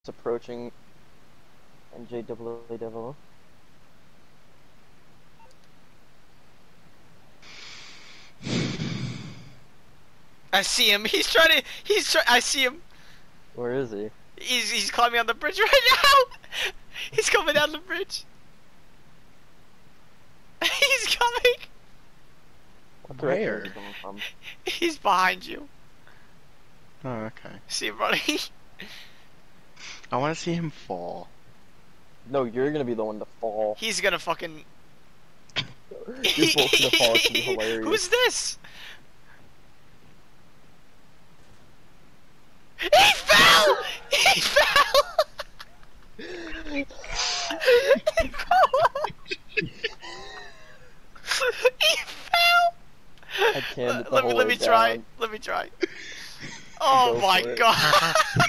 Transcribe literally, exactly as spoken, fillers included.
approaching N J W A Devil. I see him. He's trying to. He's try I see him. Where is he? He's he's climbing on the bridge right now. He's coming down the bridge. He's coming. What direction Where? is he coming from? He's behind you. Oh, okay. See him running. I want to see him fall. No, you're gonna be the one to fall. He's gonna fucking. You're both gonna fall. It's gonna be hilarious. Who's this? He fell! He fell! He fell! He fell! I can't. Let, let me let me try. Let me try. Oh Go my for it. god!